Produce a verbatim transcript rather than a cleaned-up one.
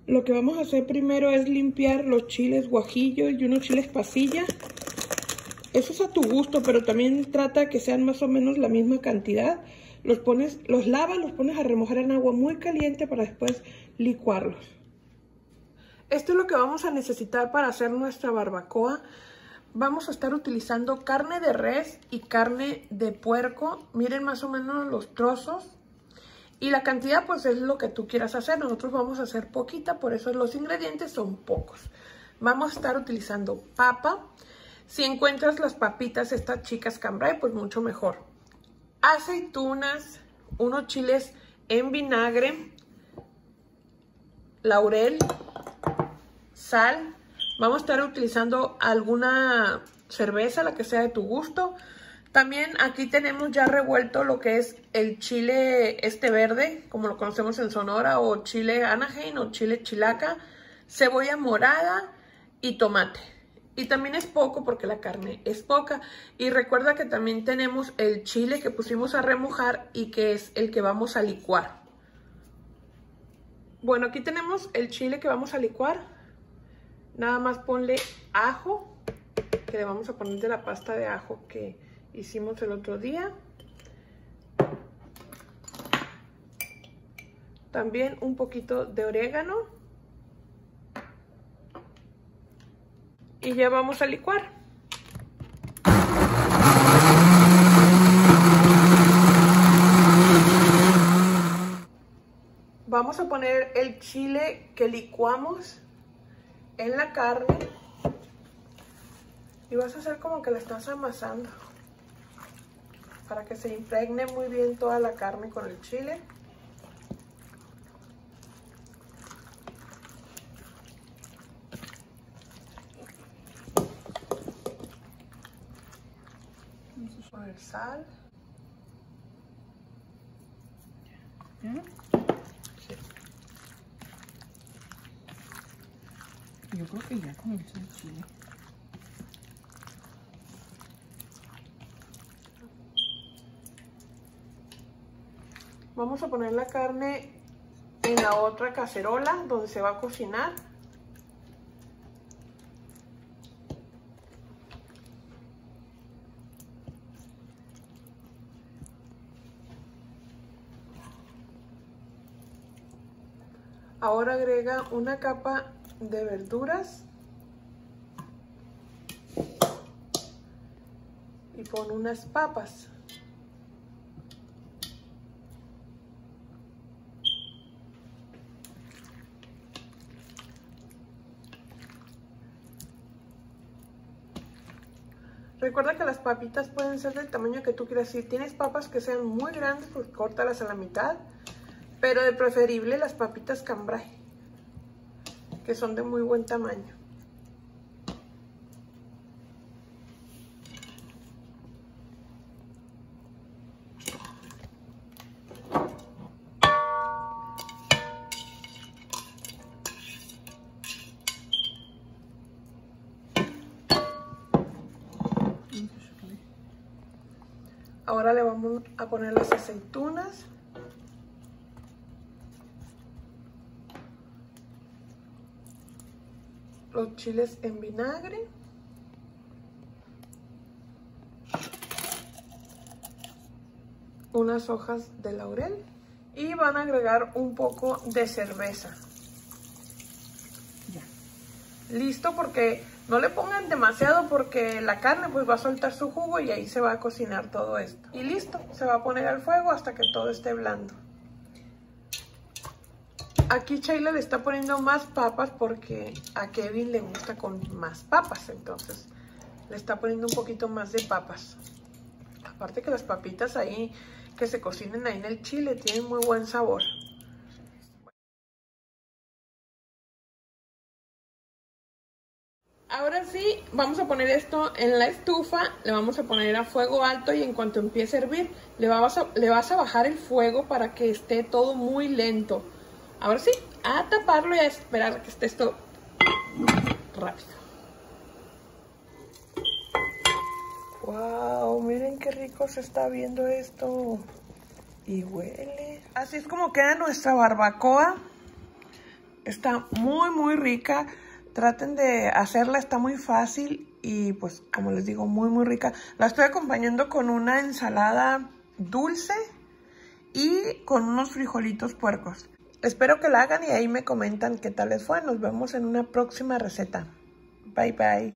Lo que vamos a hacer primero es limpiar los chiles guajillo y unos chiles pasilla. Eso es a tu gusto, pero también trata que sean más o menos la misma cantidad. Los pones, los lavas, los pones a remojar en agua muy caliente para después licuarlos. Esto es lo que vamos a necesitar para hacer nuestra barbacoa. Vamos a estar utilizando carne de res y carne de puerco. Miren más o menos los trozos. Y la cantidad pues es lo que tú quieras hacer. Nosotros vamos a hacer poquita, por eso los ingredientes son pocos. Vamos a estar utilizando papa. Si encuentras las papitas estas chicas cambray, pues mucho mejor. Aceitunas, unos chiles en vinagre, laurel, sal. Vamos a estar utilizando alguna cerveza, la que sea de tu gusto. También aquí tenemos ya revuelto lo que es el chile este verde, como lo conocemos en Sonora, o chile Anaheim o chile chilaca, cebolla morada y tomate. Y también es poco porque la carne es poca. Y recuerda que también tenemos el chile que pusimos a remojar y que es el que vamos a licuar. Bueno, aquí tenemos el chile que vamos a licuar. Nada más ponle ajo, que le vamos a poner de la pasta de ajo que hicimos el otro día. También un poquito de orégano. Y ya vamos a licuar. Vamos a poner el chile que licuamos en la carne. Y vas a hacer como que la estás amasando para que se impregne muy bien toda la carne con el chile. Vamos a poner sal. ¿Ya? Sí. Yo creo que ya comenzó el chile. Vamos a poner la carne en la otra cacerola donde se va a cocinar. Ahora agrega una capa de verduras y pon unas papas. Recuerda que las papitas pueden ser del tamaño que tú quieras. Si tienes papas que sean muy grandes, pues córtalas a la mitad. Pero de preferible las papitas cambray, que son de muy buen tamaño. Ahora le vamos a poner las aceitunas. Los chiles en vinagre. Unas hojas de laurel. Y van a agregar un poco de cerveza. Ya. Listo, porque no le pongan demasiado porque la carne pues va a soltar su jugo y ahí se va a cocinar todo esto. Y listo, se va a poner al fuego hasta que todo esté blando. Aquí Sheila le está poniendo más papas porque a Kevin le gusta con más papas, entonces le está poniendo un poquito más de papas. Aparte que las papitas ahí que se cocinen ahí en el chile tienen muy buen sabor. Ahora sí, vamos a poner esto en la estufa, le vamos a poner a fuego alto y en cuanto empiece a hervir, le vas a, le vas a bajar el fuego para que esté todo muy lento. Ahora sí, a taparlo y a esperar que esté esto rápido. ¡Wow! Miren qué rico se está viendo esto. Y huele. Así es como queda nuestra barbacoa. Está muy, muy rica. Traten de hacerla, está muy fácil y pues como les digo, muy, muy rica. La estoy acompañando con una ensalada dulce y con unos frijolitos puercos. Espero que la hagan y ahí me comentan qué tal les fue. Nos vemos en una próxima receta. Bye, bye.